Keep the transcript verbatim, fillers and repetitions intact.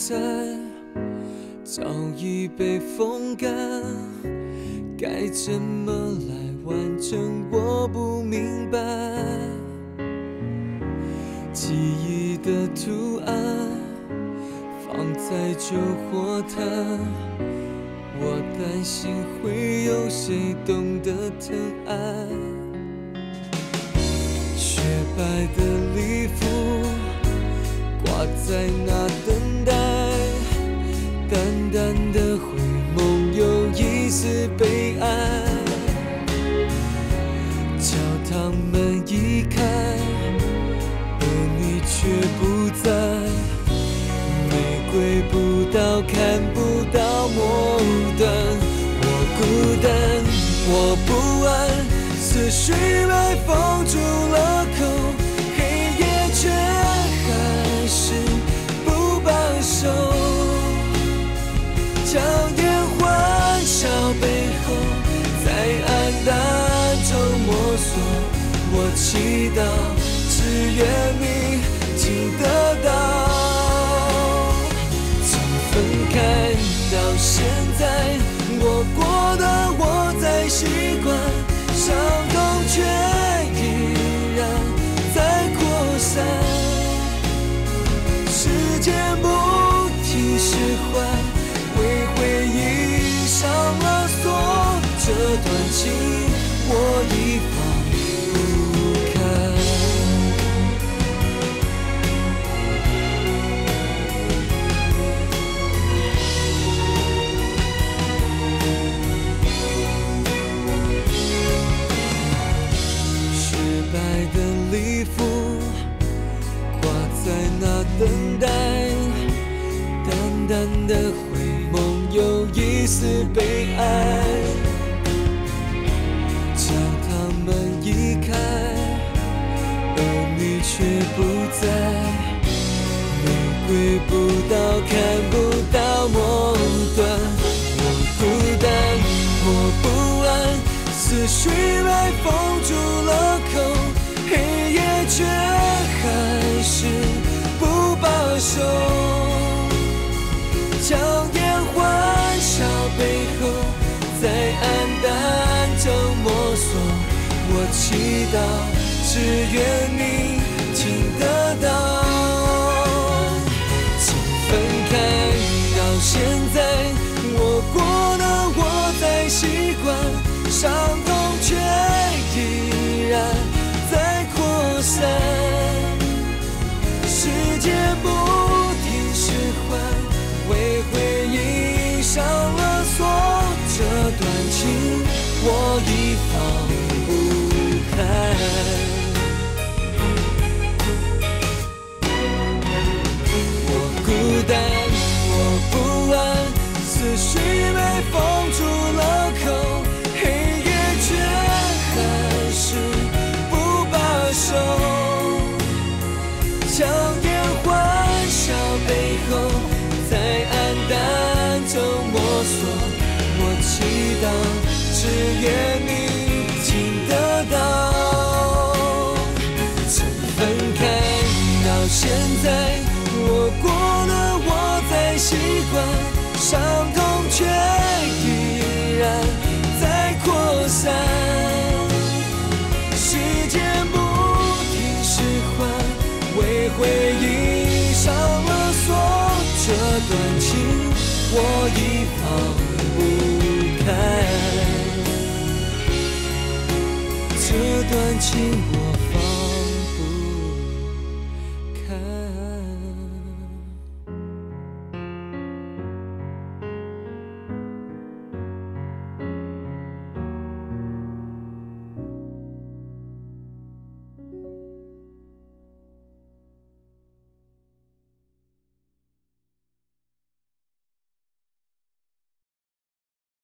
在早已被风干，该怎么来完成我不明白。记忆的图案放在旧火炭，我担心会有谁懂得疼爱。雪白的礼服挂在那等待，淡淡的回梦有一丝悲哀。教堂门一开，而你却不在，玫瑰不到看不到末端。我孤单，我不安，思绪被封住了口，黑夜却还是不罢休。将烟欢笑背后，在暗淡中摸索。我祈祷，只愿你听得到。从分开到现在，我过得我在习惯，伤痛却依然在扩散。时间不停释怀，为回忆上了锁，这段情我已放不开。雪白的礼服挂在那等待，淡淡的回梦有一丝悲哀。教堂门一开，而你却不在，玫瑰不到看不到末端。我孤单，我不安，思绪被封住了口，黑夜却还是不罢休。将烟欢笑背后，在暗淡中摸索。我祈祷，只愿你听得到。从分开到现在，我过得我在习惯，伤痛却依然在扩散。时间不停释怀，为回忆上了锁，这段情我已放不开。我孤单，我不安，思绪被封住了口，黑夜却还是不罢休。将烟欢笑背后，在暗淡中摸索。我祈祷，只愿你听得到。从分开到现在，我过得我在习惯，伤痛却依然在扩散。时间不停释怀，为回忆上了锁，这段情我已放不开，这段情我